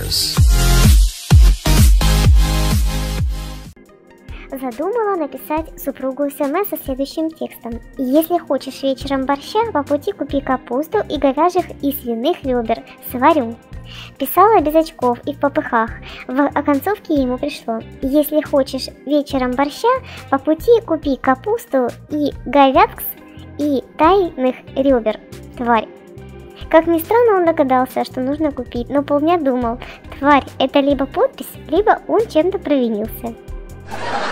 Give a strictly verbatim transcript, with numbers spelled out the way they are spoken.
Business. Задумала написать супругу СМС со следующим текстом. Если хочешь вечером борща, по пути купи капусту и говяжьих и свиных ребер. Сварю. Писала без очков и в попыхах. В оконцовке ему пришло: если хочешь вечером борща, по пути купи капусту и говядкс и тайных ребер. Тварь. Как ни странно, он догадался, что нужно купить, но полдня думал: тварь, это либо подпись, либо он чем-то провинился.